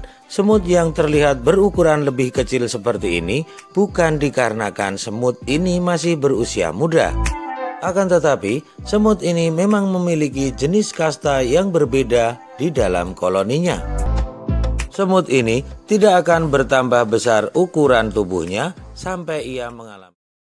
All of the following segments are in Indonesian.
semut yang terlihat berukuran lebih kecil seperti ini bukan dikarenakan semut ini masih berusia muda. Akan tetapi, semut ini memang memiliki jenis kasta yang berbeda di dalam koloninya. Semut ini tidak akan bertambah besar ukuran tubuhnya sampai ia mengalami.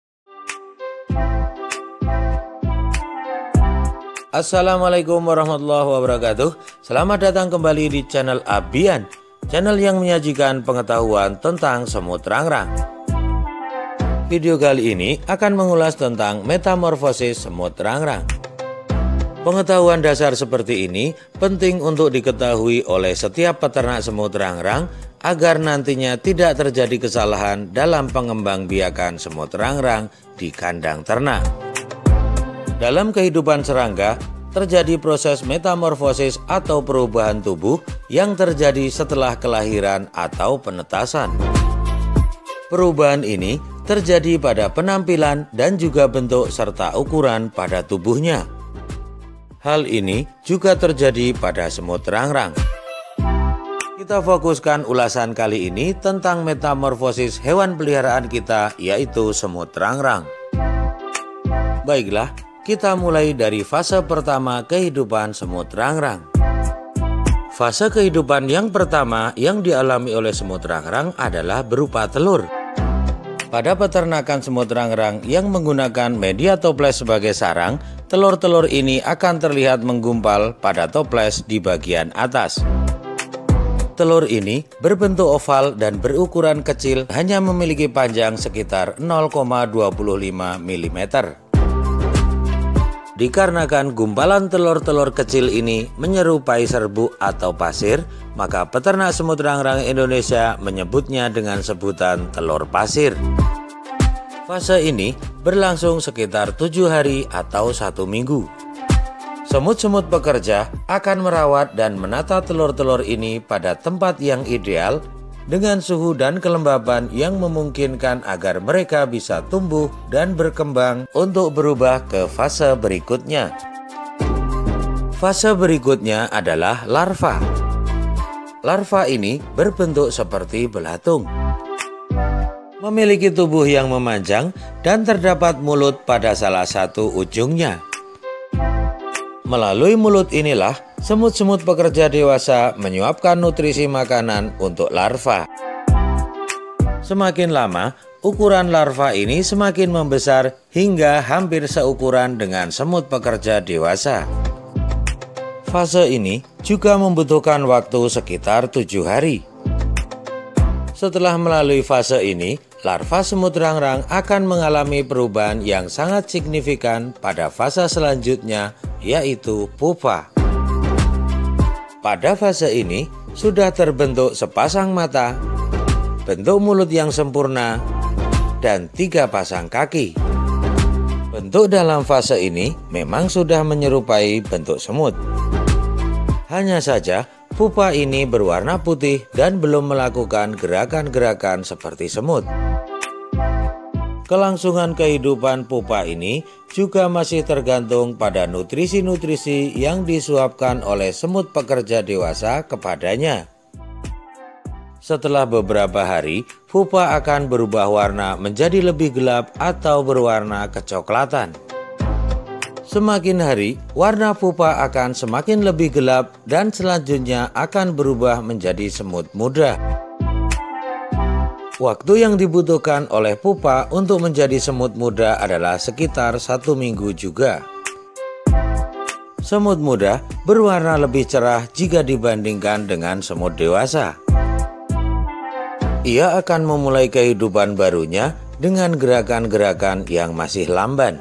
Assalamualaikum warahmatullahi wabarakatuh. Selamat datang kembali di channel Abian, channel yang menyajikan pengetahuan tentang semut rangrang. Video kali ini akan mengulas tentang metamorfosis semut rangrang. Pengetahuan dasar seperti ini penting untuk diketahui oleh setiap peternak semut rangrang agar nantinya tidak terjadi kesalahan dalam pengembangbiakan semut rangrang di kandang ternak. Dalam kehidupan serangga, terjadi proses metamorfosis atau perubahan tubuh yang terjadi setelah kelahiran atau penetasan. Perubahan ini terjadi pada penampilan dan juga bentuk serta ukuran pada tubuhnya. Hal ini juga terjadi pada semut rangrang. Kita fokuskan ulasan kali ini tentang metamorfosis hewan peliharaan kita, yaitu semut rangrang. Baiklah, kita mulai dari fase pertama kehidupan semut rangrang. Fase kehidupan yang pertama yang dialami oleh semut rangrang adalah berupa telur. Pada peternakan semut rangrang yang menggunakan media toples sebagai sarang, telur-telur ini akan terlihat menggumpal pada toples di bagian atas. Telur ini berbentuk oval dan berukuran kecil, hanya memiliki panjang sekitar 0,25 mm. Dikarenakan gumpalan telur-telur kecil ini menyerupai serbuk atau pasir, maka peternak semut rangrang Indonesia menyebutnya dengan sebutan telur pasir. Fase ini berlangsung sekitar 7 hari atau 1 minggu. Semut-semut pekerja akan merawat dan menata telur-telur ini pada tempat yang ideal dengan suhu dan kelembaban yang memungkinkan agar mereka bisa tumbuh dan berkembang untuk berubah ke fase berikutnya. Fase berikutnya adalah larva. Larva ini berbentuk seperti belatung, memiliki tubuh yang memanjang dan terdapat mulut pada salah satu ujungnya. Melalui mulut inilah semut-semut pekerja dewasa menyuapkan nutrisi makanan untuk larva. Semakin lama, ukuran larva ini semakin membesar hingga hampir seukuran dengan semut pekerja dewasa. Fase ini juga membutuhkan waktu sekitar 7 hari. Setelah melalui fase ini, larva semut rangrang akan mengalami perubahan yang sangat signifikan pada fase selanjutnya, yaitu pupa. Pada fase ini sudah terbentuk sepasang mata, bentuk mulut yang sempurna, dan 3 pasang kaki. Bentuk dalam fase ini memang sudah menyerupai bentuk semut. Hanya saja pupa ini berwarna putih dan belum melakukan gerakan-gerakan seperti semut. Kelangsungan kehidupan pupa ini juga masih tergantung pada nutrisi-nutrisi yang disuapkan oleh semut pekerja dewasa kepadanya. Setelah beberapa hari, pupa akan berubah warna menjadi lebih gelap atau berwarna kecoklatan. Semakin hari, warna pupa akan semakin lebih gelap dan selanjutnya akan berubah menjadi semut muda. Waktu yang dibutuhkan oleh pupa untuk menjadi semut muda adalah sekitar 1 minggu juga. Semut muda berwarna lebih cerah jika dibandingkan dengan semut dewasa. Ia akan memulai kehidupan barunya dengan gerakan-gerakan yang masih lamban.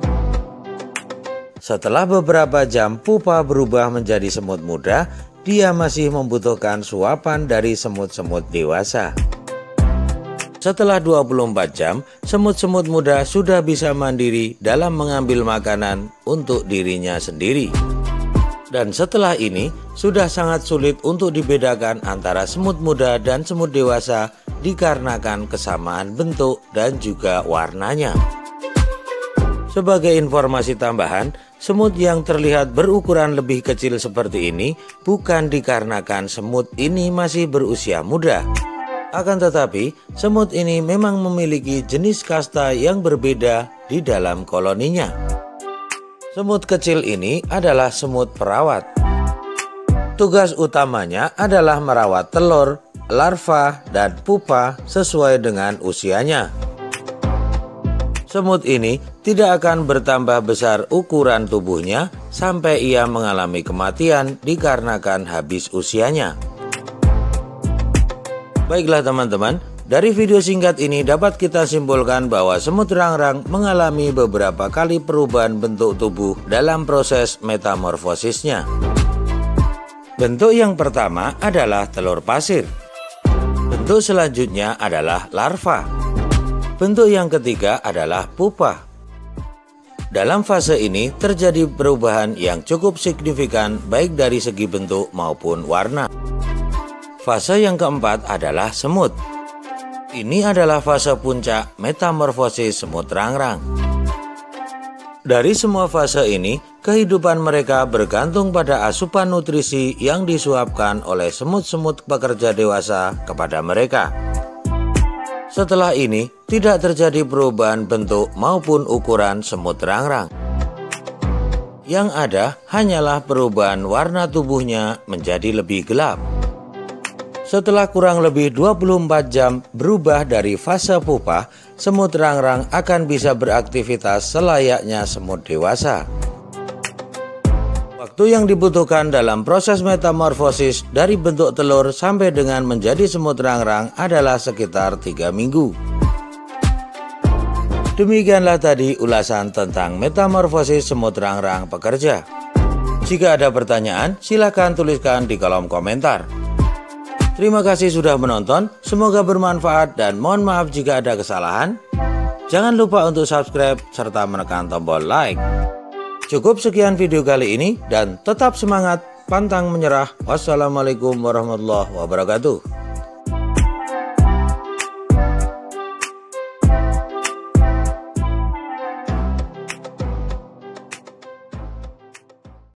Setelah beberapa jam pupa berubah menjadi semut muda, dia masih membutuhkan suapan dari semut-semut dewasa. Setelah 24 jam, semut-semut muda sudah bisa mandiri dalam mengambil makanan untuk dirinya sendiri. Dan setelah ini, sudah sangat sulit untuk dibedakan antara semut muda dan semut dewasa dikarenakan kesamaan bentuk dan juga warnanya. Sebagai informasi tambahan, semut yang terlihat berukuran lebih kecil seperti ini bukan dikarenakan semut ini masih berusia muda. Akan tetapi, semut ini memang memiliki jenis kasta yang berbeda di dalam koloninya. Semut kecil ini adalah semut perawat. Tugas utamanya adalah merawat telur, larva, dan pupa sesuai dengan usianya. Semut ini tidak akan bertambah besar ukuran tubuhnya sampai ia mengalami kematian dikarenakan habis usianya. Baiklah teman-teman, dari video singkat ini dapat kita simpulkan bahwa semut rangrang mengalami beberapa kali perubahan bentuk tubuh dalam proses metamorfosisnya. Bentuk yang pertama adalah telur pasir. Bentuk selanjutnya adalah larva. Bentuk yang ketiga adalah pupa. Dalam fase ini terjadi perubahan yang cukup signifikan baik dari segi bentuk maupun warna. Fase yang keempat adalah semut. Ini adalah fase puncak metamorfosis semut rangrang. Dari semua fase ini, kehidupan mereka bergantung pada asupan nutrisi yang disuapkan oleh semut-semut pekerja dewasa kepada mereka. Setelah ini, tidak terjadi perubahan bentuk maupun ukuran semut rangrang. Yang ada hanyalah perubahan warna tubuhnya menjadi lebih gelap. Setelah kurang lebih 24 jam berubah dari fase pupa, semut rangrang akan bisa beraktivitas selayaknya semut dewasa. Waktu yang dibutuhkan dalam proses metamorfosis dari bentuk telur sampai dengan menjadi semut rangrang adalah sekitar 3 minggu. Demikianlah tadi ulasan tentang metamorfosis semut rangrang pekerja. Jika ada pertanyaan, silakan tuliskan di kolom komentar. Terima kasih sudah menonton, semoga bermanfaat dan mohon maaf jika ada kesalahan. Jangan lupa untuk subscribe serta menekan tombol like. Cukup sekian video kali ini dan tetap semangat, pantang menyerah. Wassalamualaikum warahmatullahi wabarakatuh.